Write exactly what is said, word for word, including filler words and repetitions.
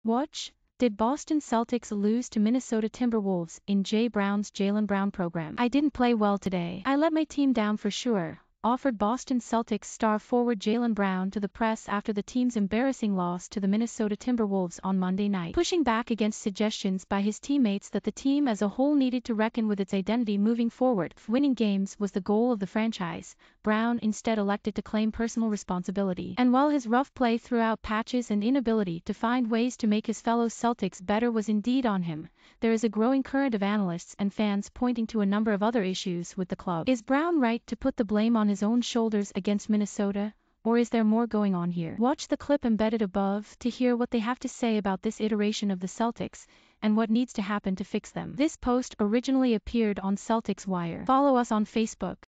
Watch, did Boston Celtics lose to Minnesota Timberwolves in Jay Brown's Jaylen Brown program? I didn't play well today. I let my team down for sure, offered Boston Celtics star forward Jaylen Brown to the press after the team's embarrassing loss to the Minnesota Timberwolves on Monday night. Pushing back against suggestions by his teammates that the team as a whole needed to reckon with its identity moving forward. Winning games was the goal of the franchise. Brown instead elected to claim personal responsibility. And while his rough play throughout patches and inability to find ways to make his fellow Celtics better was indeed on him, there is a growing current of analysts and fans pointing to a number of other issues with the club. Is Brown right to put the blame on his own shoulders against Minnesota, or is there more going on here? Watch the clip embedded above to hear what they have to say about this iteration of the Celtics and what needs to happen to fix them. This post originally appeared on Celtics Wire. Follow us on Facebook.